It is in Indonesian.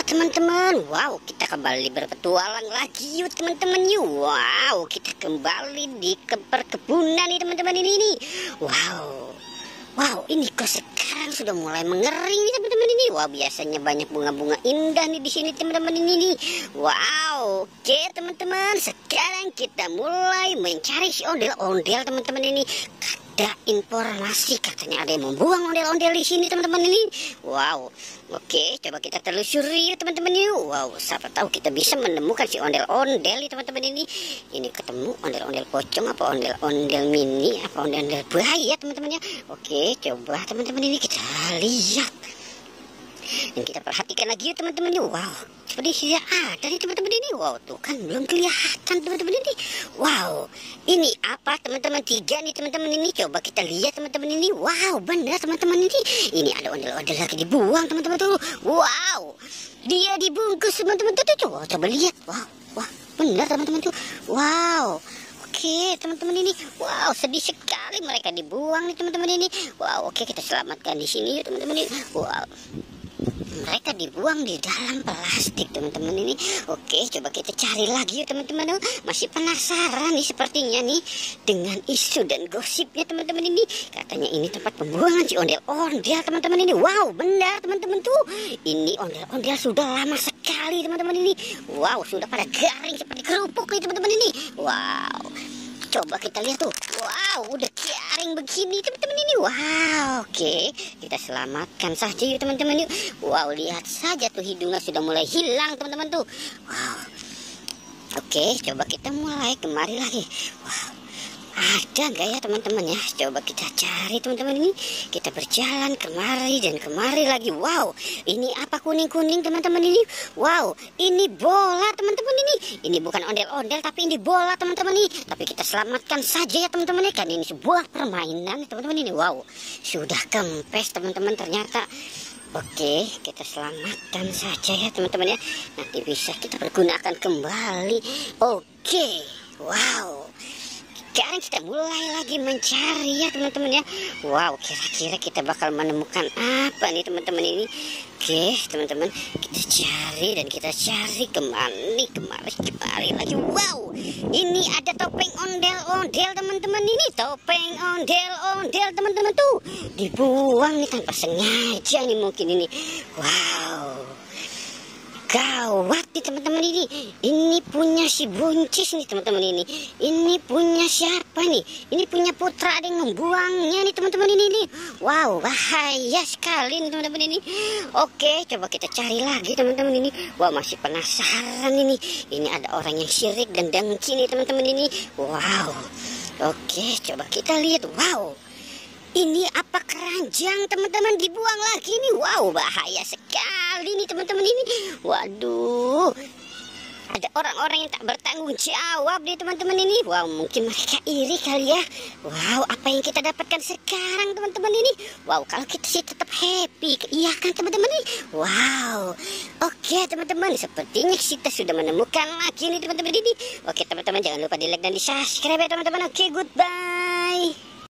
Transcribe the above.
teman-teman, wow, kita kembali berpetualang lagi yuk teman-teman yuk. Wow, kita kembali di perkebunan nih teman-teman ini. Wow, ini kok sekarang sudah mulai mengering nih teman-teman ini. Wow, biasanya banyak bunga-bunga indah nih di sini teman-teman ini. Wow, oke teman-teman, sekarang kita mulai mencari si ondel-ondel teman-teman ini. Ada informasi katanya ada yang membuang ondel-ondel di sini teman-teman ini. Wow, oke, coba kita telusuri teman-teman yuk. Wow, siapa tahu kita bisa menemukan si ondel-ondel nih teman-teman ini. Ini ketemu ondel-ondel pocong apa ondel-ondel mini apa ondel-ondel buaya teman-teman ya. Oke, coba teman-teman ini kita lihat dan kita perhatikan lagi yuk teman-teman yuk. Wow, seperti tidak ada nih teman-teman ini. Wow, tuh kan belum kelihatan teman-teman ini. Wow, ini apa teman-teman? 3 nih teman-teman ini. Coba kita lihat teman-teman ini. Wow, benar teman-teman ini. Ini ada ondel-ondel lagi dibuang teman-teman tuh. Wow, dia dibungkus teman-teman tuh. Coba lihat. Wah, benar teman-teman tuh. Wow. Oke teman-teman ini, wow sedih sekali mereka dibuang nih teman-teman ini. Wow, oke kita selamatkan di sini yuk teman-teman ini. Wow, mereka dibuang di dalam plastik teman-teman ini. Oke, coba kita cari lagi yuk teman-teman. Masih penasaran nih sepertinya nih dengan isu dan gosipnya teman-teman ini. Katanya ini tempat pembuangan si ondel-ondel teman-teman ini. Wow, benar teman-teman tuh. Ini ondel-ondel sudah lama sekali teman-teman ini. Wow, sudah pada garing seperti kerupuk nih teman-teman ini. Wow, coba kita lihat tuh. Wow, udah garing begini teman-teman ini. Wow, oke, kita selamatkan saja yuk teman-teman yuk. Wow, lihat saja tuh hidungnya sudah mulai hilang teman-teman tuh. Wow, oke, coba kita mulai kemari lagi. Wow, ada nggak ya teman-teman ya? Coba kita cari teman-teman ini. Kita berjalan kemari dan kemari lagi. Wow, ini apa kuning-kuning teman-teman ini? Wow, ini bola teman-teman ini. Ini bukan ondel-ondel tapi ini bola teman-teman ini. Tapi kita selamatkan saja ya teman-teman ini. Kan ini sebuah permainan teman-teman ini. Wow, sudah kempes teman-teman ternyata. Oke, kita selamatkan saja ya teman-teman ya. Nanti bisa kita pergunakan kembali. Oke, wow. Sekarang kita mulai lagi mencari ya teman-teman ya. Wow, kira-kira kita bakal menemukan apa nih teman-teman ini. Oke teman-teman, kita cari dan kita cari kemari lagi. Wow, ini ada topeng ondel-ondel teman-teman ini. Topeng ondel-ondel teman-teman tuh dibuang nih tanpa sengaja nih mungkin ini. Wow, gawat nih teman-teman ini. Ini punya si buncis nih teman-teman ini. Ini punya siapa nih? Ini punya putra, ada yang membuangnya nih teman-teman ini. Wow, bahaya sekali nih teman-teman ini. Oke, coba kita cari lagi teman-teman ini. Wah, masih penasaran ini. Ini ada orang yang syirik dan dengki nih teman-teman ini. Wow. Oke, coba kita lihat. Wow, ini apa keranjang teman-teman dibuang lagi nih. Wow, bahaya sekali nih teman-teman ini. Waduh, ada orang-orang yang tak bertanggung jawab nih teman-teman ini. Wow, mungkin mereka iri kali ya. Wow, apa yang kita dapatkan sekarang teman-teman ini? Wow, kalau kita sih tetap happy, iya kan teman-teman ini? Wow, oke teman-teman, sepertinya kita sudah menemukan lagi nih teman-teman ini. Oke teman-teman, jangan lupa di like dan di subscribe ya teman-teman. Oke, goodbye.